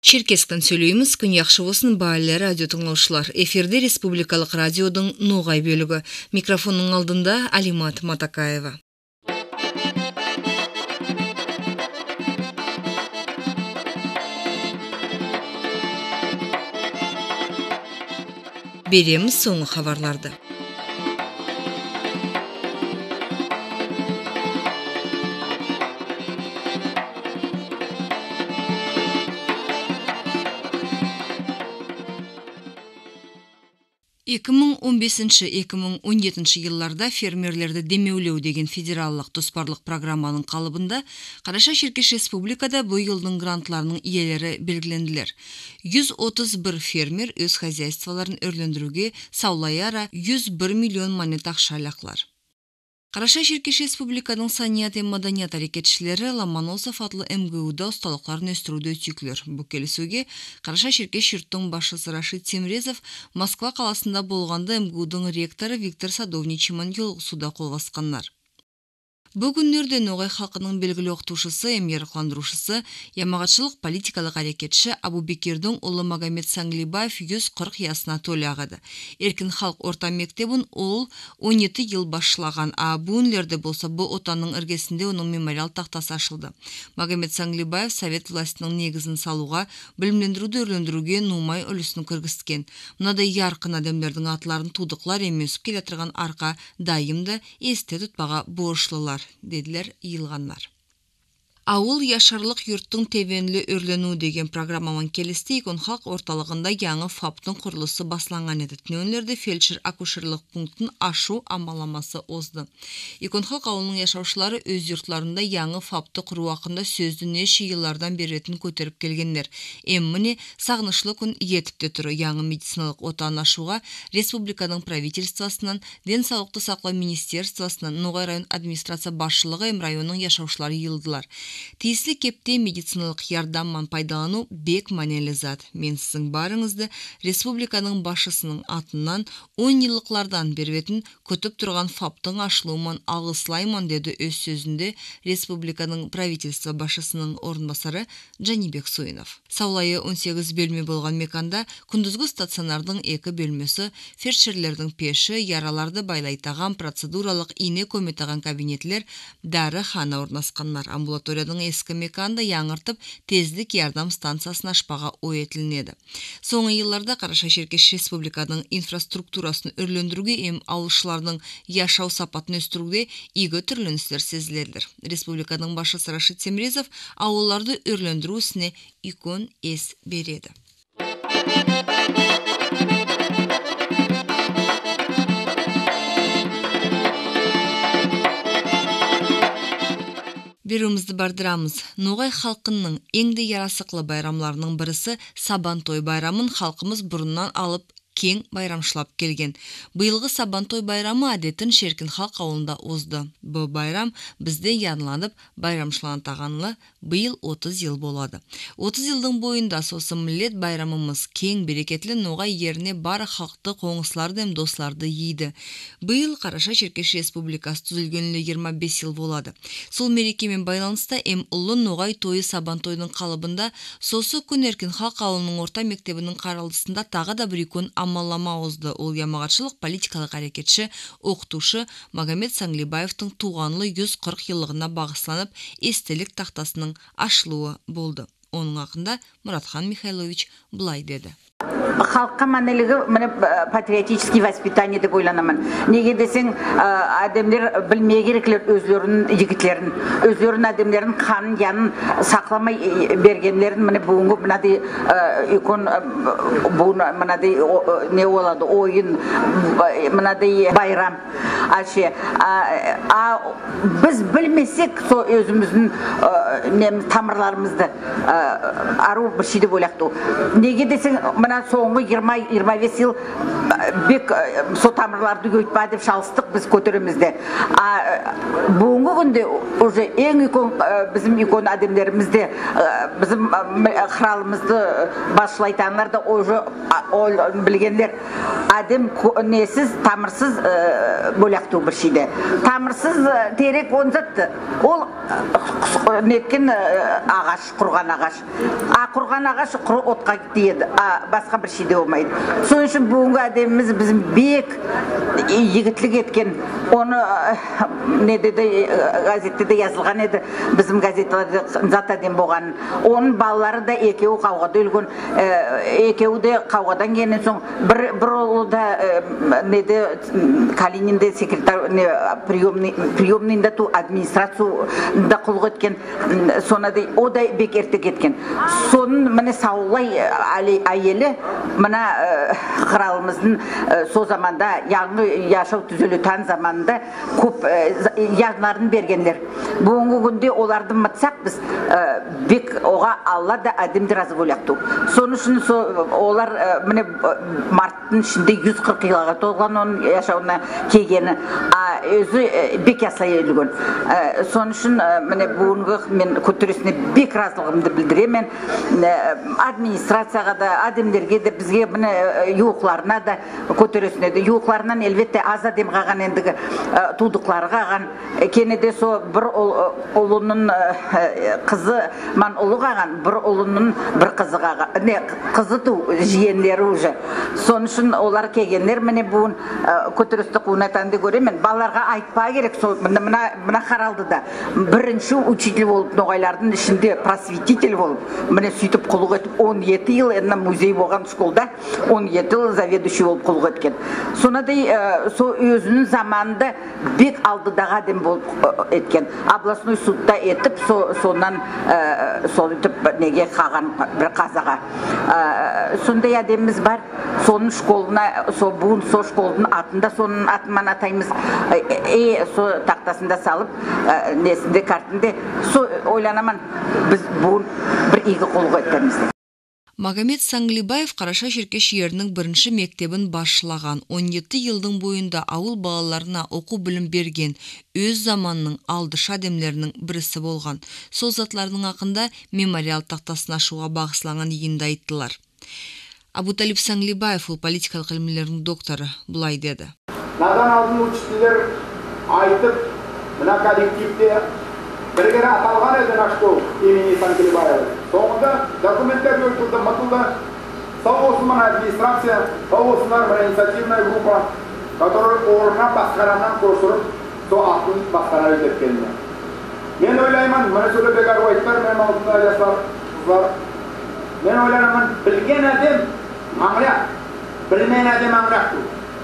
Черкестен сөйлейміз, күн яқшы болсын, баалар радио тыңлаушылар. Эфирде республикалық радиодың ноғай бөлігі. Микрофонның алдында Алимат Матакаева. Береміз соңғы хабарларды. Екімің 15-2017 жылларда фермерлерді демеулеу деген федераллық тоспарлық программаның қалыбында Қараша Черкеш Республикада бұл елдің грантларының иелері белгіленділер. 131 фермер өз хозяйстволарын өрлендіруге саулай-ара 101 миллион монет ақша алақлар. Қараша Черкеш Республиканың саният эм маданият әрекетшілері Ломоносов атлы МГУ-да ұсталықтарын өстіруді өтіклер. Бұл келісуге Қараша Черкеш юрттың басшысы Рашид Темрезов Москва қаласында болғанда МГУ-дың ректоры Виктор Садовничиман суда қол басқандар. Бүгіннерде ноғай халқының белгілі оқытушысы, емерқландырушысы, ямағатшылық политикалық әрекетші Абубекердің ұлы Магомед Санглибаев 140 ясына толы ағады. Еркін халық орта мектебін ол 17 ел басшылаған, бүгінлерде болса бұл отанның іргесінде оның мемориал тақтасы ашылды. Магомед Санглибаев совет властының негізін салуға, білімлендіруді өрлендіруге нумай үлісін кіргісткен. Мұнадай ярқын адамдардың атларын тудықлар емесіп келетірған арқа дайымды есте тұтпаға борышлылар, деділер йылғанлар. Ауыл яшарлық юрттың тевенлі өрлену деген программаман келісті икон халық орталығында яңы фаптың құрылысы басланған еді. Тінеөнлерді фельдшер-акушерлық пунктын ашу амаламасы озды. Икон халық ауылының яшаушылары өз юртларында яңы фапты құру ақында сөзді неше йыллардан беретін көтеріп келгендер. Міне сағынышлы күн етіпте тұры яңы медициналық отан ашуға республиканың правительствосынан, денсаулықты сақлау министерствосынан, Ноғай район администрация басшылығы районның яшаушылары йылдылар. Тиеслі кепте медициналық ярдамман пайдалану бек манелі зат. Мен сіздің барыңызды республиканың басшысының атынан 10 йыллықлардан берветін көтіп тұрған фаптың ашылуыман алғыслайман деді өз сөзінде республиканың правительство басшысының орынбасары Жанибек Суинов. Саулайы 18 бөлме болған меканда күндізгі стационардың 2 бөлмесі, фельдшерлердің пеші, яраларды байлайтаған процедуралық ине көметаған кабинетлер, дәрі хана орнасқанлар. Амбулаторияның ескі меканды яңыртып, тездік ярдам станциясын ашпаға ой етілінеді. Соңғы йылларда Қараша Черкеш Республиканың инфраструктурасын өрлендіруге алушылардың яшау сапатын өстіруге игі түрленістер сезіледір. Республиканың басшысы Рашид Темрезов ауылларды өрлендіру ісіне икон ес береді. Беруімізді бардырамыз. Ноғай халқының еңді ярасықлы байрамларының бірісі Сабантой байрамын халқымыз бұрыннан алып кең байрамшылап келген. Бұйылғы Сабантой байрамы әдетін Шеркін халық ауылында озды. Бұл байрам бізде янланып байрамшылантағанлы бұйыл 30 ел болады. 30 елдің бойында сосы милет байрамымыз кең берекетлі ноғай еріне бары халықты қоңысларды досларды ейді. Бұйыл Қараша Черкеш Республикасы түзілгенлі 25 ел болады. Сол мерекемен байланысты ұлы ноғай тойы Сабантойдың қалыбында сосы күн Еркін халық ауылының орта мектебінің қаралдысында тағы да бір икон амалама озды. Ол ямағатшылық политикалық әрекетші, оқытушы Магомед Санглибаевтың туғанлы 140 йыллығына бағысланып, естелік тақтасының ашылуы болды. Оның ақында Мұратхан Михайлович былай деді. Халыққа мәнелігі патриотический воспитание деп ойланамын. Неге десең, адамдар білмей кереклер өзлерінің егітлерін, өзлерінің адамдардың қанын, янын сақламай бергенлерін, бүгінгі мынадей икон, мынадей не олады, ойын, мынадей байрам. Біз білмесек, өзіміздің тамырларымызды ару бір шейді бөләқті. Неге десең, мына соңғы 20-25 ел бек со тамырларды көйтпа деп шалыстық біз көтерімізді. Бүгінгі күнде уже ең bizim икон адамдарымызды, bizim қыралымызды басшылайтанлар да уже білгендер адем несіз, тамырсыз бөлекту бір шейді. Тамырсыз терек он затты. Ол неткен ағаш, құрған ағаш. Құрған ағаш отқа дейді, басқа бір шейде болмайды. Соның үшін бүгінгі әдеміміз біздің бек егітлік еткен. Оны газетте де yazылған еді, біздің газеттелерде зат әдем болған. Оның балалары да екеуі қауғада өлген, екеуі де қауғадан келген соң бір ұлы да Калининде секретар приемныйында ту администрацияда құлғы еткен, соны да о да бек ерте кеткен. Соның міне саулай әйелі мына қыралымыздың со заманда яңы яшау түзелі тан заманында көп яғнарын бергенлер. Бүгінгі күнде оларды мытсақ біз бек оға Алла да әдемді разы болақты. Соның үшін олар міне марттың ішінде 140 жылға толған оның яшауына келгені, өзі бек яслай өлген. Соның үшін міне бүгінгі мен көтересіне бек разылығымды білдіремен. Администрацияға да, адемдерге де, бізге міне юқларына да көтересіне де. Юқларынан әлбетте аз адем қаған ендігі тудықлары қаған. Кенеде со бір ұлының қызы ман ұлы қаған, бір ұлының бір қызы қаған. Қызы ту жиенлері уже. Соның үшін олар кегенлер міне бүгін көтересті қуынатанды көремен. Балаларға айтпа керек, мына қаралды да. Бірінші учитель болып, ноғайлардың ішінде просветитель болып, міне сөйтіп құлық етіп, 17 ел музей болған школда, 17 ел заведующий болып құлық еткен. Сонадай өзінің заманында бек алдыдағы адем болып еткен. Областной судта етіп, сонан сөйтіп неге қаған бір қазаға. Сондай адеміміз бар, соның школына, бүгін со школдың атында, соның атынан атаймыз, со тақтасында салып, несінде картінде, со ойланаман, біз бүгін бір игі қолға өттеміз. Магомед Санглибаев Қараша Шеркеш жерінің бірінші мектебін басшылаған, 17 елдің бойында ауыл балаларына оқу білім берген, өз заманның алдыш адемлерінің бірісі болған. Сол затлардың ақында мемориал тақтасын ашуға бағыслаған егенді айттылар. Абуталип Санглибаев, ол политикалық ілімлерінің докторы, бұлай деді. Надан алдын учителер айтып, мына коллективте біргері аталған еді нашты имени Санглибаева. Соңында документтер өтілді, мұтылды. Сау болсын мына администрация, сау болсынlar мына инициативная группа, который орнынан басқараннан көшіріп, со атын басқара өтеткеніне. Мен ойлаймын, мына сөйлі бекар ойттар, мен алдында жасар, қызлар. Мен ойлаймын, білген әдем аңырақ, білмен әдем аңырақ.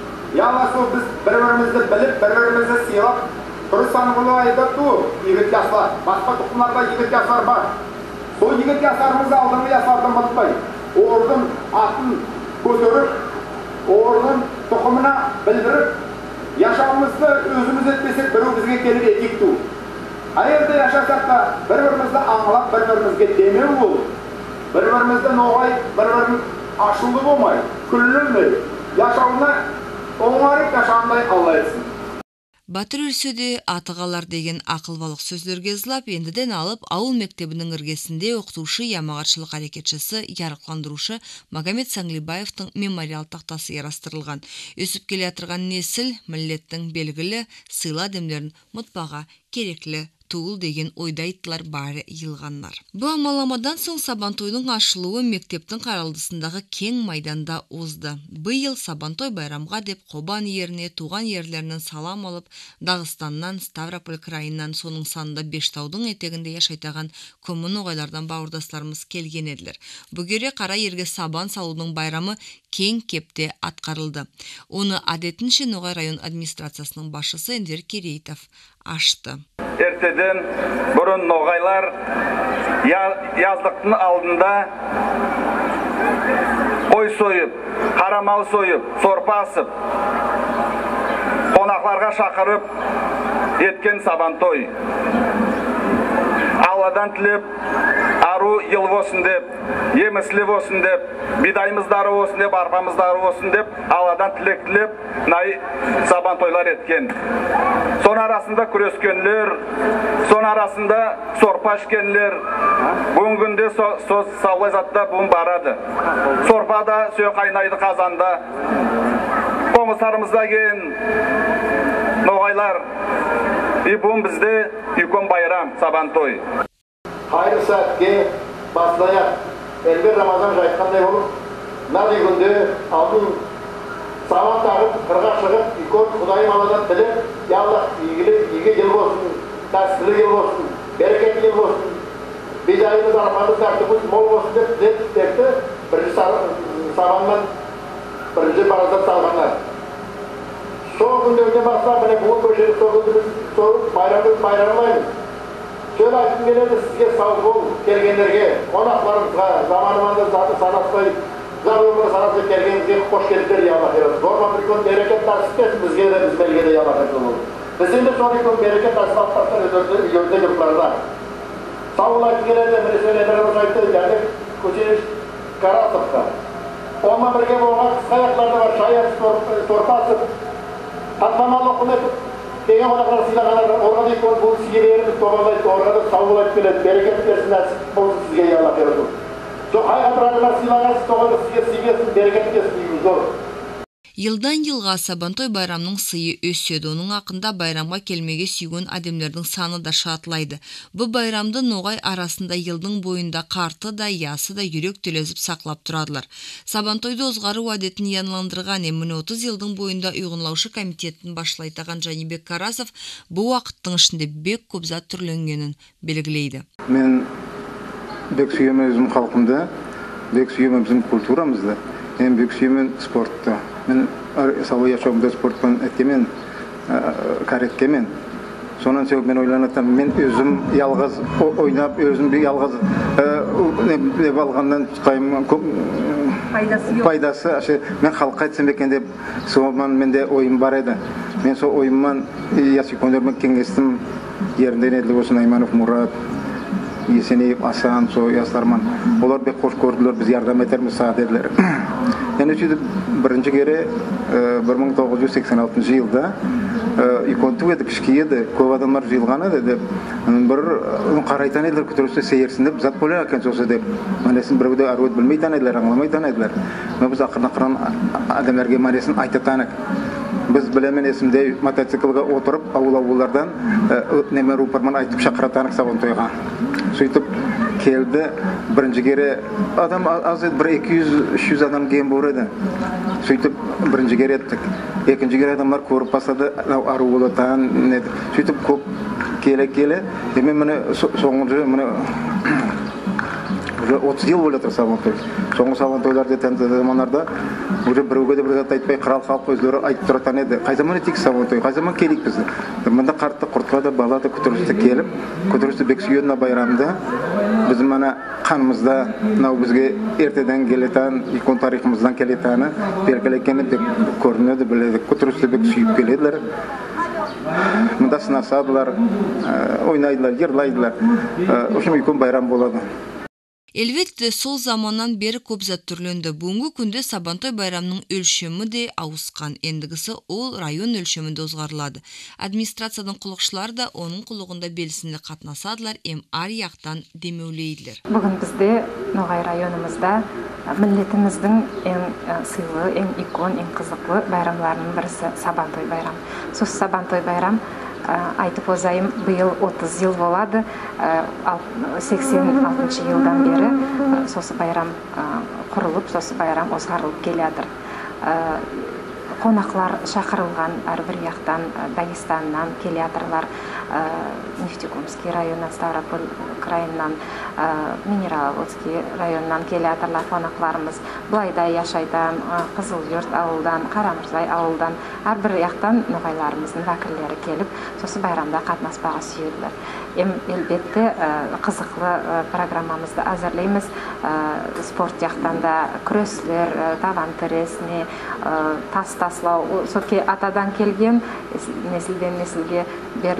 Яла сол біз бір-бірімізді біліп, бір-бірімізді сыйлап, дұрыс анығылы айтып, егіт жасар, басқа тұқымларда егіт жасар бар. Сол егіт жасарымызды алдыңғы жасарды ұмытпай, ордың атын көтеріп, ордың тұқымына білдіріп, яшауымызды өзіміз етпесек, бірі бізге келіп етекту. Айырды яшасақ та, бір-бірімізді аңылап, бір-бірімізге демеу болып, бір-бірімізді ноғай, бір-бірін ашылы болмай, күлілмей, яшауына оңарып яшауындай Алла етсін. Батыр өлсөде атығалар деген ақылбалық сөздерге зылап, ендіден алып, ауыл мектебінің іргесінде оқытушы, ямағатшылық әрекетшісі, ярықландырушы Магомед Санглибаевтың мемориал тақтасы ярастырылған. Өсіп келе атырған несіл, миллеттің белгілі, сыйла демлерін мұтпаға кереклі туыл деген ойда айттылар бары йылғаннар. Бұл амаламадан соң Сабантойдың ашылуы мектептің қаралдысындағы кең майданда озды. Бұйыл Сабантой байрамға деп Қобан еріне туған ерлерінен салам алып, Дағыстаннан, Ставрополь крайынан соның санында Бештаудың етегінде яшайтаған көмін оғайлардан бауырдасларымыз келген еділер. Бүгере қара ерге сабан салудың байрамы кең кепте атқарылды. Оны адетінше Ноғай район администрациясының басшысы Ендер Керейтов ашты. Ертеден бұрын ноғайлар яздықтың алдында қой сойып, қарамал сойып, сорпа асып, қонақларға шақырып еткен Сабантой. Алладан тілеп, ару ел болсын деп, еміслі болсын деп, бидайымыздары болсын деп, арпамыздары болсын деп, Алладан тілек тілеп, сабан тойлар еткен. Сон арасында күрескенлер, сон арасында сорпа ішкенлер, бүгін күнде саулай затта бүгін барады. Сорпада сөй қайнайды қазанда, қоңысарымызда кен, ноғайлар, бүгін бізде үлкен байрам, сабан той. Hayır saatke başlayak. Elbir Ramazan жайткандай болып, нар күнде алдын сабан тағып, қырға шығып, ikon Құдайым Алладан тілеп, ya Allah иге ел болсын, тәсілі ел болсын, берекетті ел болсын, бидайымыз, арпамыз, тәртібіміз мол болсын деп тілепті, бірінші сабаннан бірінші баразат салғандар. Сол күндерден бастап, міне бүгін көшеді сол күнді біз байрамаймыз. Şöyle айтып келеді сізге сау бол келгендерге, қонақтарымызға, заманымызды заты санаспай, заманымызды санаспай келгенімізге қош келдіңдер, ya Allah herhalde. Zorba bir gün bereket tasip etsin bizге de, biz belge de ya Allah herhalde. Bizim de son bir gün bereket tasip atlatlar yönde yurtlarda. Sağ ol айтып келеді, міне söyle Emre айтты, geldik Koçeyiş Karasov'da. Onunla birge болған қысқа аяқтарда бар, шай асып, сорпа асып, татмамалы оқым етіп, Kegen onaklar silahlar, orada ilk bu sigerlerimiz doğrulayıp, orada savgulayıp gelip, bereket versin, olsun sizge ya Allah herhalde. Çok hayatlarlar silahlar, doğru sigesin, bereket versin, zor. Yıldan-yılға Сабантой байрамның сыйы өседі. Оның ақында байрамға келмеге сүйген адамдардың саны да шатлайды. Бұл байрамды ноғай арасында елдің бойында қарты да, ясы да жүрек төлезіп сақлап тұрадылар. Сабантойды озғары уәдетін янландырған 30 елдің бойында ұйғынлаушы комитеттің башлайтаған Жанибек Карасов бұл уақыттың ішінде бек көп зат түрленгенін белгілейді. Мен бек сүйемін өзім халқымды, бек сүйемін біздің культурамызды, мен бек сүйемін спортты. Мен сау yaşamda sporttan etkemen, karetkemen. Сонан себеп мен ойланатам, мен өзім ялғыз ойнап, өзім bir ялғыз ne алғандан çıkayım пайдасы. Мен халыққа айтсам екен деп, соған менде ойым бар еді. Мен сол ойымнан ясикондермен кеңестім, ерінден еділі болсын Айманов Мұрат, Есенеев, Асан, сол ястарман. Олар бек қош көрділер, біз ярдам етерміз сағат еділер. Yani şimdi birinci kere 1986 yılda ikontu ve kişiydi, köy adamlar jilgana dedi. Bir karaytan ediler kütürüste seyersinde zat böyle akan sosu dedi. Manesin bir de arvet bilmeyden ediler, anlamaydan ediler. Biz akırın adamlarga manesin aytatanak. Biz bilemen esimde mototsiklga oturup avul-avullardan neme ruparman aytıp şakıratanak Sabantöyga. Сөйтіп келді, бірінші кері адам аз еді, бір 200-300 адам кем бор еді. Сөйтіп бірінші кері еттік. Екінші кері адамдар көріп басады, ару болатан, сөйтіп көп келе-келе. Мен міне соңғы міне 30 yıl böyle Sabantoy. Soğuk Sabantoylarda tenzide zamanlarda уже біреуге де бір зат айтпай қырал халық өздері айтып тұратын еді. Қай заман етейік Сабантой, қай заман келейік біз. Мында қартты, құртқа да, бала да көтерілісті келіп, көтерілісті бек сүйенна байрамда біздің мана қанымызда, мынау бізге ертеден келетін, икон тарихымыздан келетіні белгілекені деп көрінеді, біледі. Көтерілісті бек сүйіп келеділер. Мында сынасадылар, ойнайдылар, ерлайдылар. Ошым икон байрам болады. Elbette сол заманнан бері көп зат түрленді. Бүгінгі күнде Сабантой байрамның өлшемі де ауысқан. Ендігісі ол район өлшемінде озғарылады. Администрацияның құлықшылар да оның құлығында белсенді қатынасадылар, ар яқтан демеулейділер. Бүгін бізде Ноғай районымызда миллетіміздің ең сыйлы, ең икон, ең қызықлы байрамларының бірісі Сабантой байрам. Сол Сабантой байрам айтып озайым, биыл 30 жыл болады, 86 жылдан бері сосы байрам құрылып, сосы байрам озғарылып келедір. Қонақлар шақырылған әрбір яқтан, Дагестаннан келедірлар, Нефтекумский районынан, Ставрополь крайынан, Минераловодский районынан келедірлар қонақларымыз. Бұлайда Яшайдан, Қызылжұрт ауылдан, Қарамырзай ауылдан, әрбір яқтан ноғайларымыздың вәкілдері келіп, сосы байрамда қатынаспаға сүйеділер. Elbette қызықлы программамызды әзірлейміз. Спорт яқтанда күреслер, таван тіресіне, тас таслау, соке атадан келген, неслден неслге берілетаған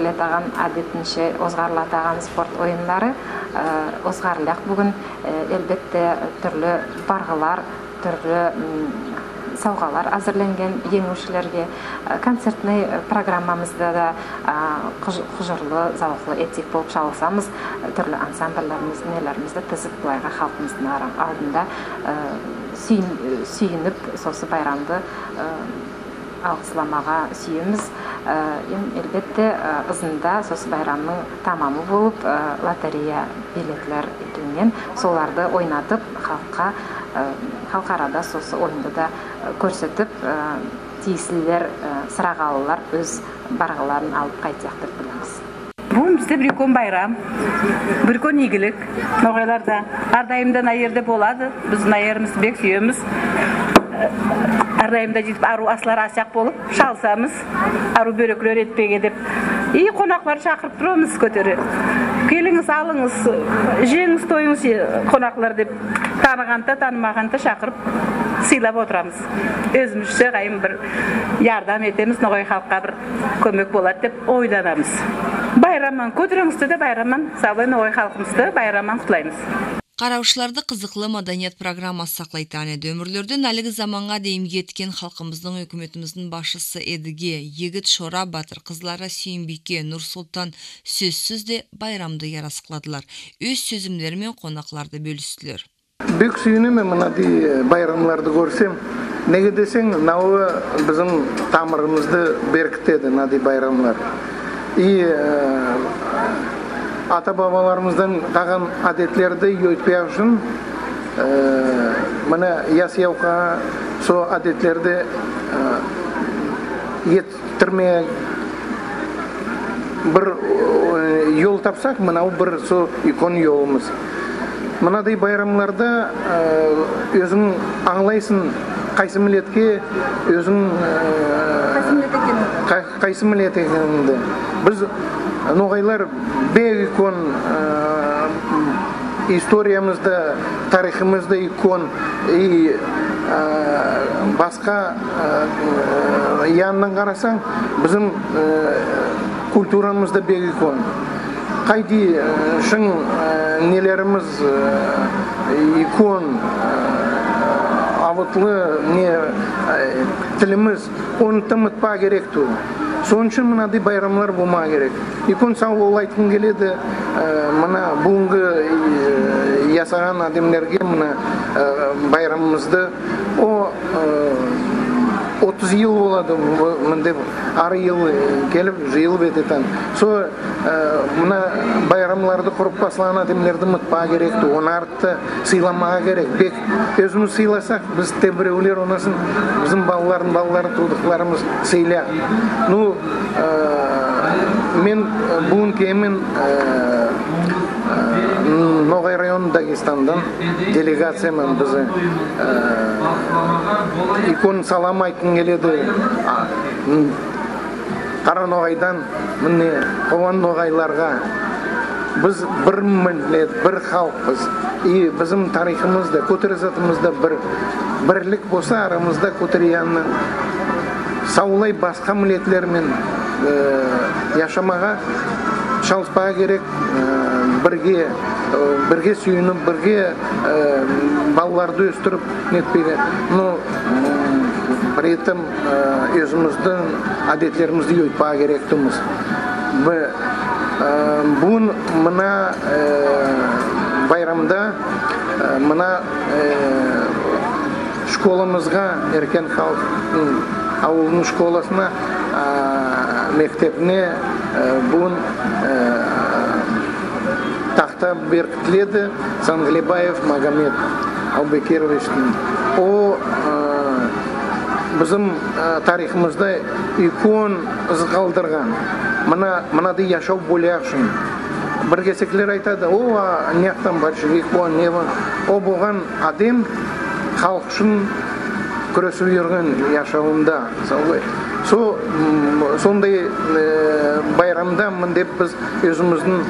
Озгарылан адетинче озгарылатаган спорт оюнлары озгарылак бүгүн элбетте түрлүү баргылар, түрлүү саугалар азырленген жеңүүчүлөргө. Концертный программамызда да кужурлуу, завуклуу этик болуп чалсамыз, түрлүү ансамбльлерибиз, нелерибизди тизип булайга халкыбыздын алдында сүйүнүп, сосы байрамды алкысламага сүйөбүз. Элбетте ызында сосы байрамдын тамамы болуп, лотерея билетлер итилген, соларды ойнатып, халкарада сосы оюнду да көрсөтүп, тийишлилер, сырагалылар өз баргыларын алып кайтак деп билебиз. Бул бизде бир үлкөн байрам, бир үлкөн ийгилик. Ногайларда ар дайымдан аерде болады. Биздин аерибизди бек сүйөбүз. Ар дайымда жетип ару аслар асак болуп шалсамыз, ару бөрөклөр этпеге деп. Конаклар чакырып турабыз көтөрүп. Келиңиз, алыңыз, жеңиз, тоюңуз, конаклар деп тааныганда, таанымаганда чакырып сыйлап отурабыз. Өзүбүзчө кайын бир жардам этебиз, ногой халкка бир көмөк болот деп ойлонобуз. Байраман көтөрөңүздү да байраман сабай ногой халкыбызды байраман кутлайбыз. Караушыларды кызыклы маданият программасы саклайт аны өмүрлөрдөн алыгы заманга дейин кеткен халкыбыздын өкмөтүбүздүн башчысы Эдиге, Егит Шора батыр кызлары Сүйүнбике, Нурсултан сөзсүз де байрамды яраскыладылар. Өз сөзүмдөрү менен конакларды бөлүштүлөр. Бек сүйүнөм мындай байрамларды көрсөм. Неге десең, набы биздин тамырыбызды беркитеди мындай байрамлар. Ата-бабаларымыздан калган адетлерди өтпөй үчүн мына ясыяука со адетлерди еттирмей бир жол тапсак, мына бир со икон жолубуз. Мындай байрамларда өзүң аңлайсың кайсы милетке өзүң кайсы милет экенинди. Биз ногайлар бек икон историямызда, тарихымызда икон и башка янынан карасаң, биздин культурамызда бек икон. Кайди шың нелерimiz икон, авытлы не тилimiz, оны тымытпа керекту. Сонун үчүн мындай байрамлар болма керек. Икон сау айткым келеді, мына бүгүнкү ясаган адамдарга мына байрамымызды 30 жыл болады, мындай ар жыл келип, жыл бететен. Со мына байрамларды куруп башлаған адамдарды мытпа керек, оны артты сыйламага керек. Бек өзүмүз сыйласак, биз те биреулер онасын биздин балалары, туудукларыбыз сыйла. Ну, мен бүгүн кемен Ногай район Дагестандан делегациямен биз икон салам айткым келеді. Кара Ногайдан міне Кобан Ногайларга біз бір миллет, бір халқпыз. И біздің тарихымызда, көтерізатымызда бірлік болса, арамызда көтерияны саулай басқа миллетлермен яшамаға шалыспаға керек, бірге сүйініп, бірге балаларды өстіріп нетпеге. Но при этом өзіміздің әдеттерімізді өйтпаға керектіміз. Бүгін мына байрамда мына школамызға, Еркен халықтың ауылының школасына, мектепіне бүгін тақта беркітіледі Санглебаев Магомед Албекировичтің. О біздің тарихымызда икон ызғалдырған. Мынады яшау болияқ үшін. Бір кесеклер айтады, неқтан баршығы икон, не бар. О болған адем халық үшін күресіп жүрген яшауында. Сондай байрамда міндеп біз өзіміздің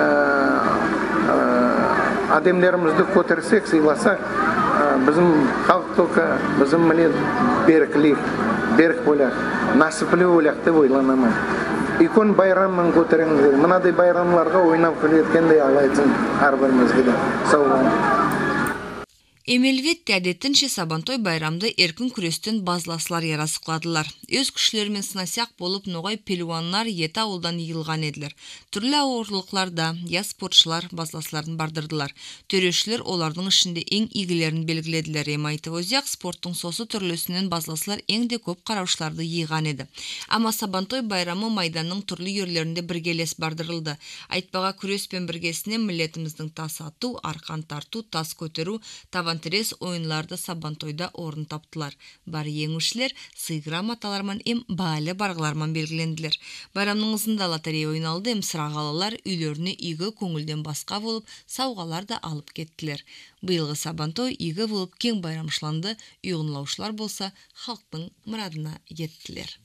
адемлерімізді көтерсек, сыйласақ, bizim halk toka, bizim millet berk bolar, nasipli bo'lak deb o'ylanaman. икон байрамын көтеріңіздер. Мынадай байрамларға ойнап келеткендей алайсың әрбірімізге де. Сау болыңыз. Эмелветте әдеттінше Сабантой байрамды эркин күрестен базласлар ярасы кыладылар. Өз күчлөрү сынасяк болуп ноғай пелуаннар ета ауылдан ийылган эдилер. Түрлі ауырлыкларда я спортчылар базласларын бардырдылар. Төрөшүлөр олардын ишинде эң ийгилерин белгиледилер. Эми айтып өзяк спорттун сосу түрлөсүнөн базласлар эң де көп караушыларды ийган эди. Ама Сабантой байрамы майданның түрлі жерлеринде биргелес бардырылды. Айтпага күрөспен биргесине миллетимиздин тас атуу, аркан тартуу, тас көтөрүү, таван терес ойынларды Сабантойда орын таптылар. Бар еңушілер сый грамоталарман эм баале баргыларман белгилендилер. Байрамның ызында лотерея ойналды, эм сырагалалар үйлөрүнө ийге көңүлдөн баска болуп, саугалар да алып кеттилер. Быйылгы Сабантой ийге болуп кең байрамчыланды, уйгунлаушулар болса халктын мурадына жеттилер.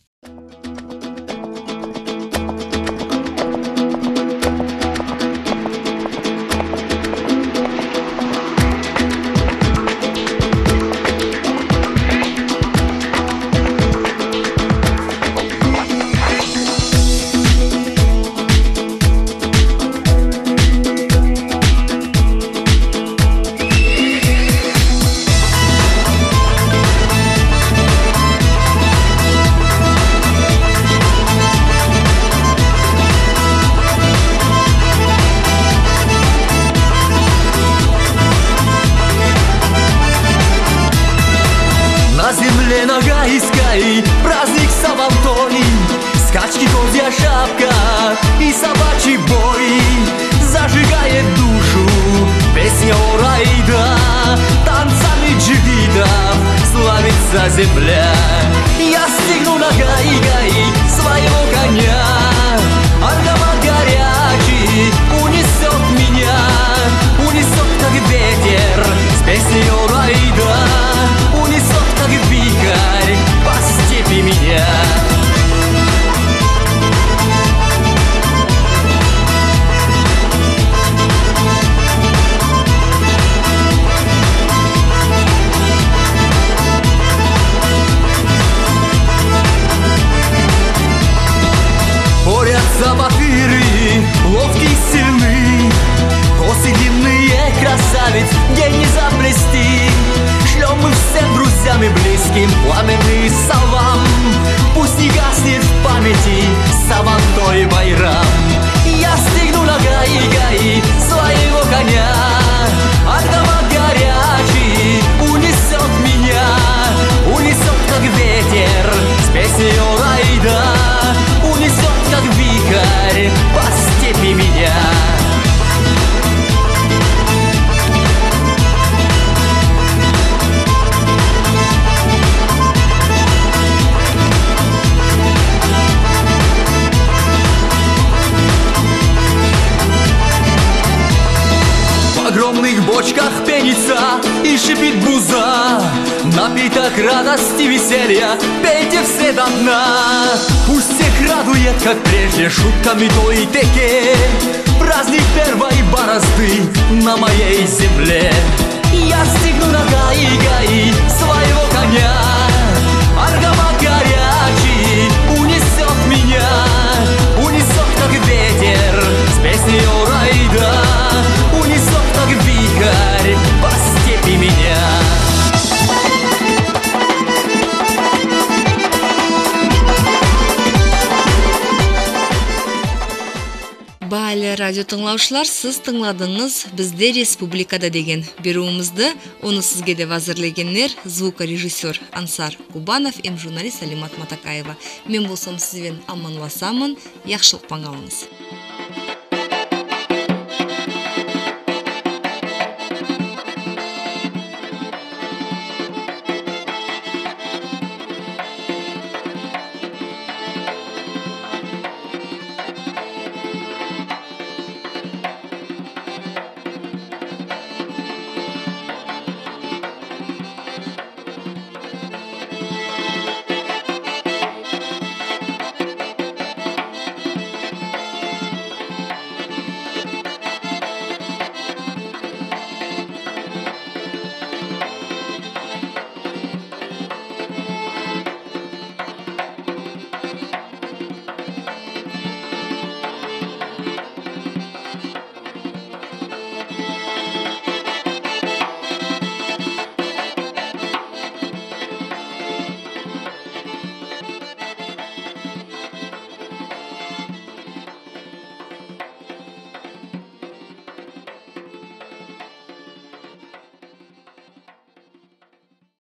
Праздник Сабантой, скачки, козья шапка и собачий бой. Зажигает душу песня о райда, танцами джигитов славится земля. Я стегну на гай-гай своего коня, аргамак горячий унесет меня, унесет как ветер с песней о райда, унесет как вихрь по степи меня. Борются батыры, ловкие, сильны, косы длинные, красавец, день не заплести. Шлем мы всем друзьям и близким пламенный салам. Пусть не гаснет в памяти Сабантой байрам. Я стегну на гай-гай своего коня, аргамак горячий унесет меня, унесет как ветер с песней о райда, унесет как вихрь по степи меня. В огромных бочках пенится и шипит буза, напиток радости, веселья, пейте все до дна. Пусть всех радует, как прежде, шутками той теке, праздник первой борозды на моей земле. Я стегну на гай-гай своего коня, аргамак горячий унесет меня, унесет как ветер с песней о райда, унесет как вихрь по степи меня. Баале радио тыңлаушылар, сіз тыңладыңыз «Бізде республикада» деген беруімізді. Оны сізге де әзірлегендер звукорежиссер Ансар Кубанов, журналист Алимат Матакаева. Мен болсам сізбен аманласамын, яқшылық паңалыңыз.